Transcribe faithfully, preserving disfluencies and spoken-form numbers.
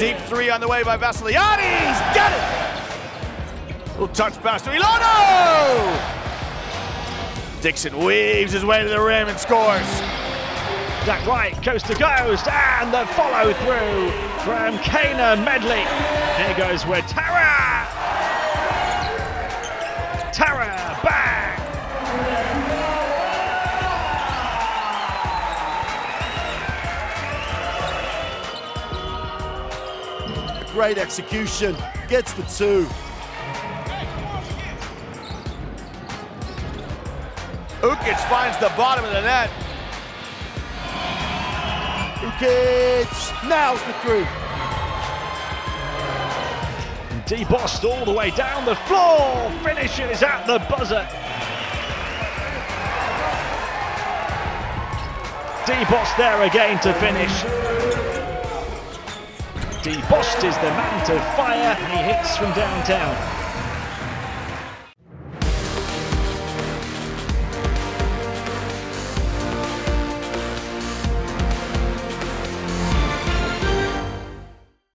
deep three on the way by Vassiliades. He's got it! Little touch pass to Ilano! Dixon weaves his way to the rim and scores. That right, coast to coast, and the follow through from Kana Medley. Here goes with Tara! Tara, bang! Great execution, gets the two. Ukic finds the bottom of the net. Ukic nails the three. Dee Bost all the way down the floor, finishes at the buzzer. Dee Bost there again to finish. Dee Bost is the man to fire, and he hits from downtown.